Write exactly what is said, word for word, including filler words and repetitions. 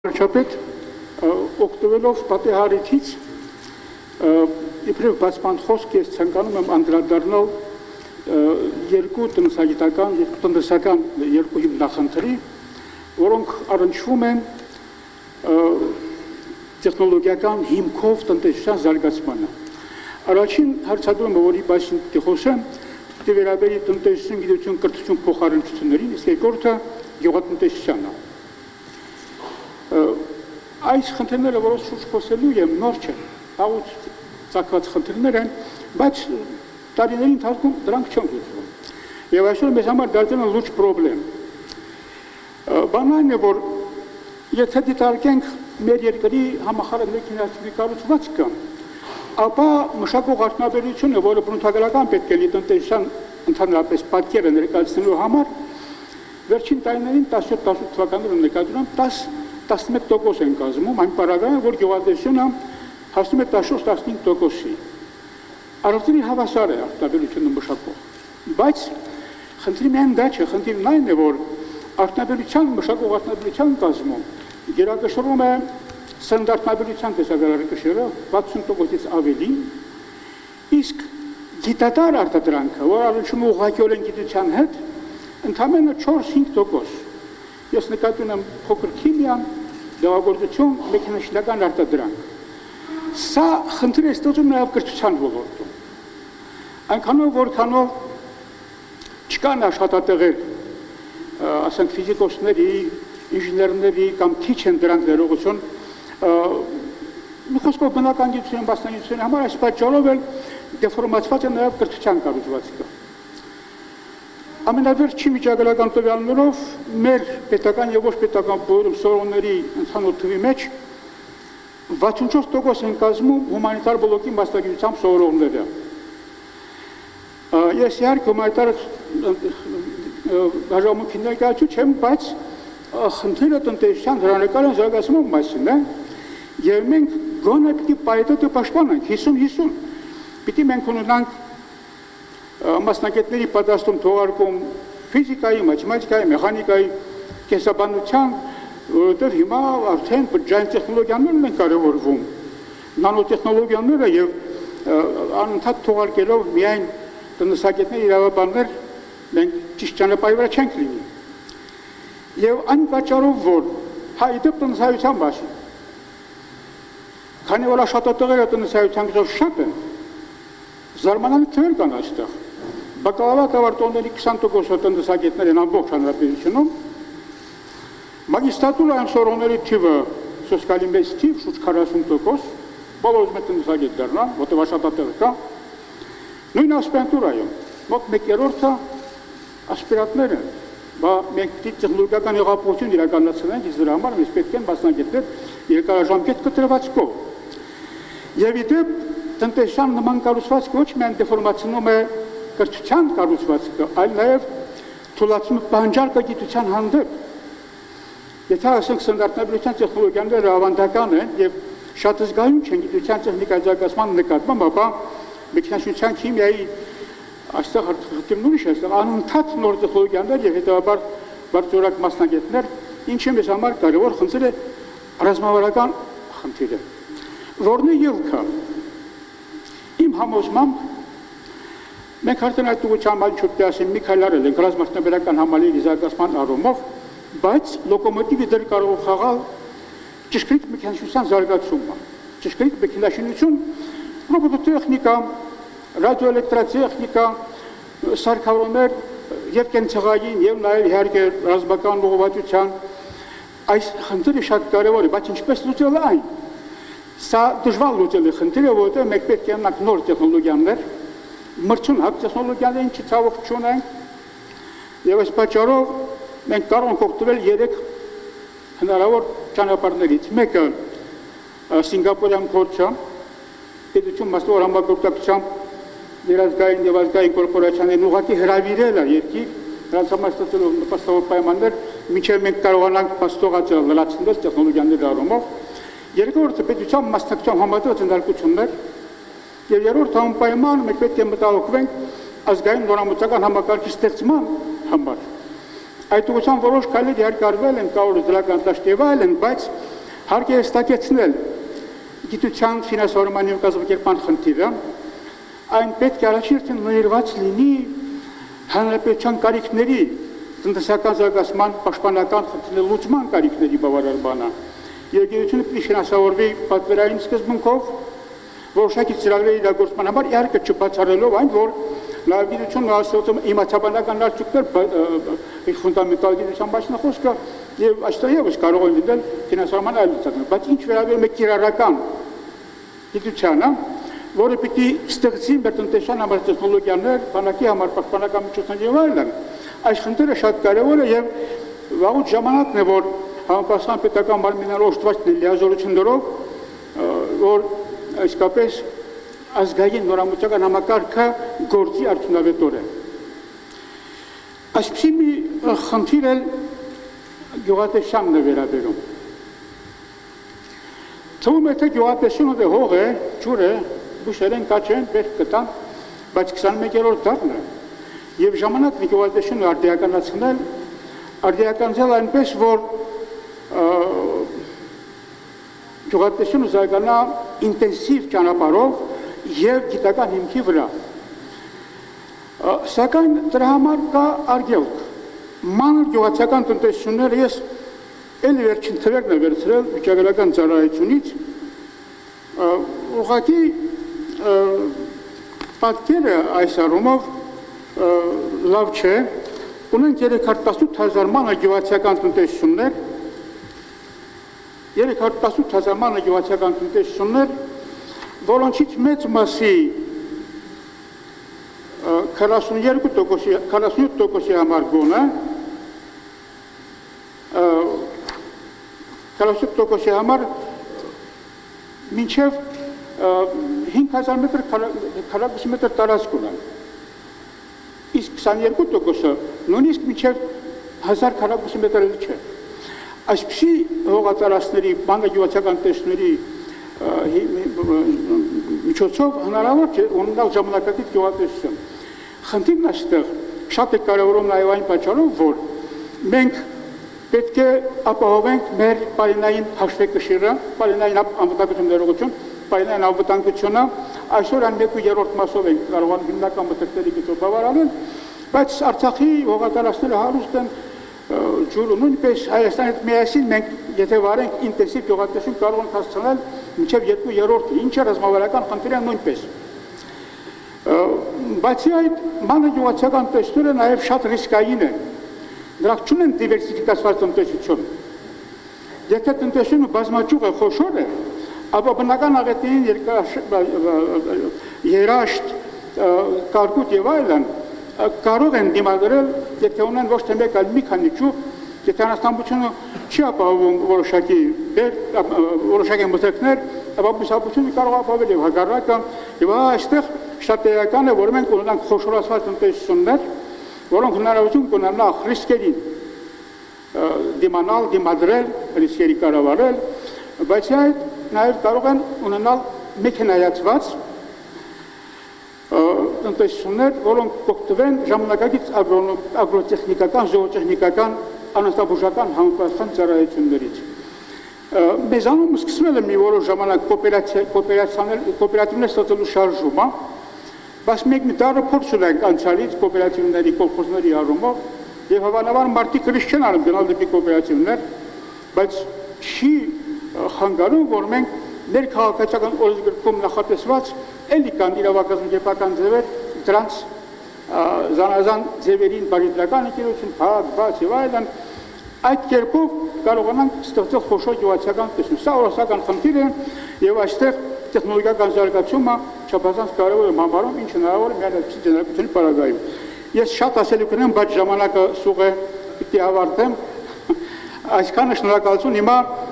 Չապետ օգտվելով պատեհարիթից իբրև բացման խոսք ես ցանկանում եմ անդրադառնալ երկու տնտեսագիտական, երկու տնտեսական երկու հիմնախնդրի, որոնք առնչվում են տեխնոլոգիական հիմքով տնտեսության զարգացմանը։ Առաջին հարցադրումը, որի մասին կխոսեմ, պետք է վերաբերի տնտեսություն, գիտություն, կրթություն փոխարինություններին, իսկ երկրորդը գյուղատնտեսությանը։ Այս խնդիրները, որոնց շուրջ խոսելու եմ, նոր չեն, վաղուց ծագված խնդիրներ են, բայց տարիների ընթացքում դրանք չեն լուծվում։ Եվ այսօր մեզ համար դարձել են լուրջ պրոբլեմ։ Բանն այն է, որ եթե դիտարկենք մեր երկրի համախառն մեքենայացի կառուցվածքը, ապա մշակող արդյունաբերությունը, որը բնութագրական պետք է լինի տնտեսության ընդհանրապես պատկերը ներկայացնելու համար, վերջին տարիներին տասնյոթ տասնութ թվականներում նկատում տաս տասնմեկ տոկոս են կազմում, այն պարագայում, որ գյուղատնտեսությունը հասնում է տասնչորս տասնհինգ տոկոսի։ Առանձին հավասար է արդյունաբերությունը մշակող։ Բայց խնդիրը միայն դա չէ, խնդիրն այն է, որ արդյունաբերության, մշակող արդյունաբերության կազմում գերակշռում է սննդարդյունաբերության տեսակարարի կշիռը վաթսուն տոկոսից ավելի, իսկ գիտատար արտադրանքը, որ առնչվում է ուղղակիորեն գիտության հետ, ընդամենը չորս-հինգ տոկոս։ Ես նկատում եմ փոքր քիմիան, դեղագործություն, մեքենաշինական արտադրանք։ Սա խնդիր է ստեղծում նաև կրթության ոլորտում։ Այնքանով, որքանով չկան աշխատատեղեր, ասենք ֆիզիկոսների, ինժեներների կամ քիչ են դրանք ներողություն, մի խոսքով բնական գիտության մասնագիտության համար այս պատճառով էլ դեֆորմացված է նաև կրթության կառուցվածքը։ Ամենավերջի վիճակագրական տվյալներով մեր պետական եւ ոչ պետական բոլոր սորոնների ընդհանուր թվի մեջ վաթսունչորս տոկոս են կազմում հումանիտար բլոկի մասնագիտությամբ սովորողները։ Ես իհարկե հումանիտար բաժանմունքի ներկայացուցիչ չեմ, բայց խնդիրը տնտեսության հրանակալային զարգացման մասին է, եւ մենք գոնե պիտի պայթոթը պաշտպանենք հիսուն-հիսուն։ Պիտի մենք ունենանք մասնագետների պատրաստում թողարկում ֆիզիկայի, մաթեմատիկայի, մեխանիկայի, կենսաբանության, որովհետև հիմա արդեն բջջային տեխնոլոգիաներն են կարևորվում, նանոտեխնոլոգիաները եւ անընդհատ թողարկելով միայն տնտեսագետներ, իրավաբաններ մենք ճիշտ ճանապարհի վրա չենք լինի։ Եվ այն պատճառով, որ հայտը տնտեսայության մասին, քանի որ աշխատատեղերը տնտեսայության գծով շատ են, զարմանալի թվեր կան այստեղ։ Բակալավրիատ ավարտողների քսան տոկոսը տնտեսագետներ են ամբողջ հանրապետությունում, մագիստրատուրայում սովորողների թիվը սոսկալի մեծ թիվ, շուրջ քառասուն տոկոս, բոլորը մեծ տնտեսագետ դառնան, որտեղ աշխատատեղ կա։ Նույն ասպիրանտուրայում մոտ մեկ երրորդը ասպիրանտներ են, բայց մենք պետք է տեխնոլոգիական հեղափոխություն իրականացնենք, իսկ դրա համար մեզ պետք են մասնագետներ երկարաժամկետ կտրվածքով։ Եվ ի դեպ տնտեսության նման կառուցվածքը ոչ միայն դեֆորմացնում է կրթության կառուցվածքը, այլ նաև թույլատրում է պահանջարկը գիտության հանդեպ։ Եթե ասենք սննդարդյունաբերության տեխնոլոգիաները ավանդական են եւ շատ զգայուն չեն գիտության տեխնիկայի զարգացման նկատմամբ, ապա մեքենաշինության քիմիայի այստեղ խնդիրն ուրիշ է, անընդհատ նոր տեխնոլոգիաներ եւ հետեւաբար բարձրորակ մասնագետներ, ինչը մեզ համար կարևոր խնդիր է, ռազմավարական խնդիր է, որն է ելքը։ Իմ համոզմամբ մենք արդեն այդ ուղղությամբ այլ ասեմ մի քայլ արել ենք ռազմատնտեսական համալիրի զարգացման առումով, բայց լոկոմոտիվը դեռ կարող է խաղալ ճշգրիտ մեքենաշինության զարգացումը, ճշգրիտ մեքենաշինություն, ռոբոտոտեխնիկա, ռադիոէլեկտրատեխնիկա, սարքավորումներ եւ կենցաղային եւ նաեւ իհարկե ռազմական ուղղվածության այս խնդիրը շատ կարեւոր է, բայց ինչպես լուծել այն։ Սա դժվար լուծել է խնդիրը, որովհետև մենք պետք է ունենանք նոր տեխնոլոգիաներ, մրցունակ տեխնոլոգիաներին չցավոք չունենք, եւ այս պատճառով մենք կարող ենք օգտվել երեք հնարավոր ճանապարհներից։ Մեկը Սինգապուրյան փորձը, պետություն մասնավոր համագործակցությամբ երազգային եւ ազգային կորպորացիաներին ուղղակի հրավիրել է երկիր, նրանց համար ստեղծելով նպաստավոր պայմաններ, մինչեւ մենք կարողանանք փաստողացնել լրացնել տեխնոլոգիաների առումով։ Երկրորդը պետության մասնակցությամբ համատեղ ընդհանրություններ եւ երրորդ անպայման մենք պետք է մտահոգվենք ազգային նորամուծական համակարգի ստեղծման համար։ Այդ ուղղությամբ որոշ քայլեր երկարվել են, կարող դրական դաշտև այլն, բայց հարկ է հստակեցնել գիտության ֆինանսավորման և կազմակերպման խնդիրը, այն պետք է առաջին նվիրված լինի հանրապետության կարիքների, տնտեսական զարգացման, պաշտպանական խնդիրների լուծման կարիքների բավարար բանա։ Գիտությունը պետք է ֆինանսավորվի պատվերային սկզբունքով, որոշակի ծրագրերի իրագործման համար, իհարկե չբացառելով այն, որ նաև գիտությունն ասում իմացաբանական արդյունքներ ֆունդամենտալ գիտության մասին խոսքը եւ այստեղ եւս կարող են լինել ֆինանսավորման այլ լուծումներ, բայց ինչ վերաբերում է կիրառական գիտությանը, որը պիտի ստեղծի մեր տնտեսության համար տեխնոլոգիաներ, բանակի համար պաշտպանական միջոցներ եւ այլն, այս խնդիրը շատ կարեւոր է եւ վաղուց ժամանակն է, որ համապատասխան պետական մարմինները օժտված են լիազորություններով, որ իսկապես ազգային նորամուծական համակարգը գործի արդյունավետորեն։ Այսպիսի մի խնդիր էլ գյուղատնտեսությանն է վերաբերում։ Թվում է, թե գյուղատնտեսությունը դե հող է, ջուր է, բույսեր են, կաչ են, բերք կտան, բայց քսանմեկերորդ դարն է եւ ժամանակն է գյուղատնտեսությունը արդիականացնել, արդիականացնել այնպես, որ գյուղատնտեսությունը զարգանա ինտենսիվ ճանապարհով եւ գիտական հիմքի վրա։ Սակայն դրա համար կա արգելք։ Մանր գյուղացիական տնտեսությունները ես էլի վերջին թվերն է վերցրել վիճակագրական ծառայությունից, ուղղակի պատկերը այս առումով լավ չէ, ունենք երեքարտասութ հազար մանր գյուղացիական տնտեսություններ, երեքարտասութ հազար մանր գյուղացիական տնտեսություններ, որոնցից մեծ մասի քառասունյոթ տոկոսի համար գոնը, քառասուն տոկոսի համար մինչև հինգ հազար քառակուսի տարածք ունեն, իսկ քսաներկու տոկոսը նույնիսկ մինչև հազար քառակուսի մետր չէ։ Այսպիսի հողատարածքների, մանրագյուղացիական տնտեսությունների միջոցով հնարավոր չէ ունենալ ժամանակակից գյուղատնտեսություն։ Խնդիրն այստեղ շատ է կարևորում նաև այն պատճառով, որ մենք պետք է ապահովենք մեր պարենային հաշվեկշիռը, պարենային անվտանգություն ներողություն, պարենային անվտանգությունը, այսօր այն մեկ երրորդ մասով ենք կարողանում հիմնական մթերքների գծով բավարարել, բայց Արցախի հողատարածքները հարուստ են ջուրը, նույնպես Հայաստանի հետ միասին մենք եթե վարենք ինտենսիվ գյուղատնտեսություն կարող ենք հասցնել մինչև երկու երրորդը, ինչը ռազմավարական խնդիր է նույնպես։ Բացի այդ, մանր գյուղացիական տնտեսությունները նաև շատ ռիսկային են, դրանք չունեն դիվերսիֆիկացված տնտեսություն։ Եթե տնտեսությունը բազմաճյուղ է, խոշոր է, ապա բնական աղետներին երաշտ, կարկուտ եւ այլն կարող են դիմադրել, եթե ունեն ոչ թե մեկ, այլ մի քանի ճյուղ, եթե անաստանբությունը չի ապահովում որոշակի որոշակի մթերքներ, ապա բուսաբուծությունը կարող ապահովել եւ հակառակը, եւ այստեղ շատ էական է, որ մենք ունենանք խոշորացված տնտեսություններ, որոնք հնարավորություն կունենան նախ ռիսկերին դիմանալ, դիմադրել, ռիսկերի կառավարել, բայց այդ նաեւ կարող են ունենալ մեքենայացված տնտեսություններ, որոնք կօգտվեն ժամանակակից ագրոտեխնիկական, զոոտեխնիկական, անաստաբուժական համապատասխան ծառայություններից։ Մեզանում սկսվել է մի որոշ ժամանակ կոոպերատիվներ ստեղծելու շարժումը, բայց մենք մի դառը փորձ ունենք անցյալից կոոպերատիվների, կոլխոզների առումով, եւ հավանաբար մարդիկ հրիշ չեն անում գնալ դեպի կոոպերատիվներ, բայց չի խանգարում, որ մենք մեր քաղաքացիական օրենսգրքում նախատեսված էլի կան իրավակազմակերպական ձևեր, դրանց զանազան ձևերին բարիդրական ընկերություն, փակ, բաց եւ այլն, այդ կերպով կարողանանք ստեղծել խոշոր գյուղացիական տնտեսություն։ Սա օրասական խնդիր է եւ այստեղ տեխնոլոգիական զարգացումը չափազանց կարևոր է համարում, ինչը հնարավոր է միայն այդպիսի ձեռնարկությունների պարագայում։ Ես շատ ասելու կունեմ, բայց ժամանակը սուղ է, պիտի ավարտեմ։ Այսքանը շնորհակալություն, հիմա